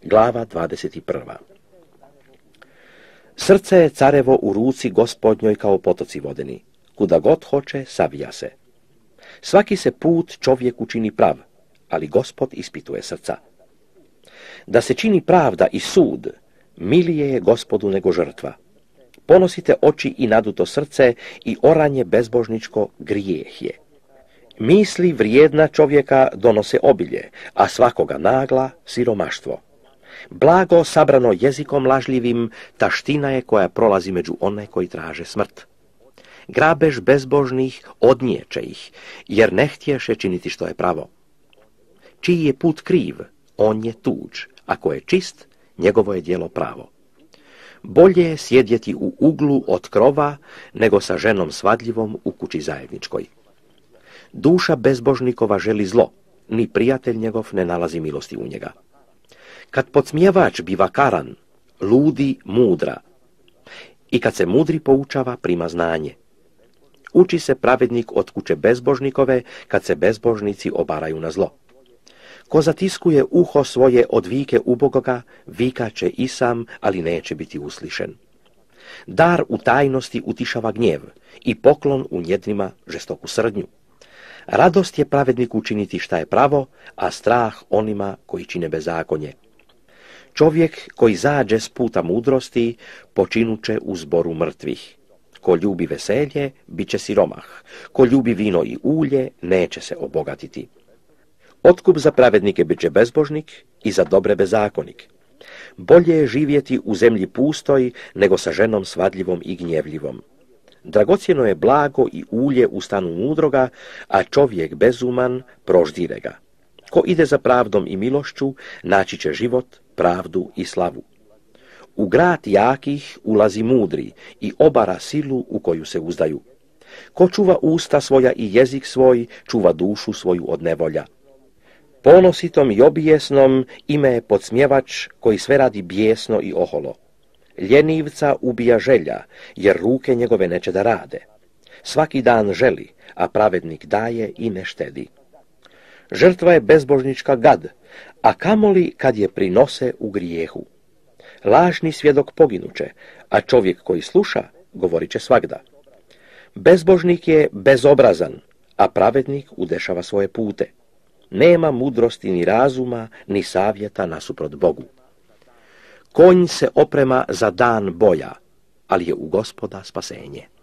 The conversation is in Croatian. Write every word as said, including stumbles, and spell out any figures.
Glava dvadeset prva. Srce je carevo u ruci gospodnjoj kao potoci vodeni. Kuda god hoće, savija se. Svaki se put čovjeku čini prav, ali Gospod ispituje srca. Da se čini pravda i sud, milije je Gospodu nego žrtva. Ponosite oči i naduto srce i oranje bezbožničko grijeh je. Misli vrijedna čovjeka donose obilje, a svakoga nagla siromaštvo. Blago sabrano jezikom lažljivim, taština je koja prolazi među one koji traže smrt. Grabež bezbožnih odniječe ih, jer ne htješe činiti što je pravo. Čiji je put kriv, on je tuđ, ako je čist, njegovo je djelo pravo. Bolje je sjedjeti u uglu od krova, nego sa ženom svadljivom u kući zajedničkoj. Duša bezbožnikova želi zlo, ni prijatelj njegov ne nalazi milosti u njega. Kad podsmijevač biva karan, ludi mudra, i kad se mudri poučava, prima znanje. Uči se pravednik od kuće bezbožnikove, kad se bezbožnici obaraju na zlo. Ko zatiskuje uho svoje od vike ubogoga, vikaće i sam, ali neće biti uslišen. Dar u tajnosti utišava gnjev i poklon u njedrima žestoku srdnju. Radost je pravednik učiniti šta je pravo, a strah onima koji čine bezakonje. Čovjek koji zađe s puta mudrosti, počinuće u zboru mrtvih. Ko ljubi veselje, bit će siromah. Ko ljubi vino i ulje, neće se obogatiti. Otkup za pravednike bit će bezbožnik i za dobre bezakonik. Bolje je živjeti u zemlji pustoj, nego sa ženom svadljivom i gnjevljivom. Dragocjeno je blago i ulje u stanu mudroga, a čovjek bezuman proždire ga. Ko ide za pravdom i milošću, naći će život, pravdu i slavu. U grad jakih ulazi mudri i obara silu u koju se uzdaju. Ko čuva usta svoja i jezik svoj, čuva dušu svoju od nevolja. Ponositom i obijesnom ime je podsmjevač koji sve radi bijesno i oholo. Ljenivca ubija želja, jer ruke njegove neće da rade. Svaki dan želi, a pravednik daje i ne štedi. Žrtva je bezbožnička gad, a kamoli kad je prinose u grijehu. Lažni svjedok poginuće, a čovjek koji sluša govorit će svagda. Bezbožnik je bezobrazan, a pravednik udešava svoje pute. Nema mudrosti ni razuma, ni savjeta nasuprot Bogu. Konj se oprema za dan boja, ali je u Gospoda spasenje.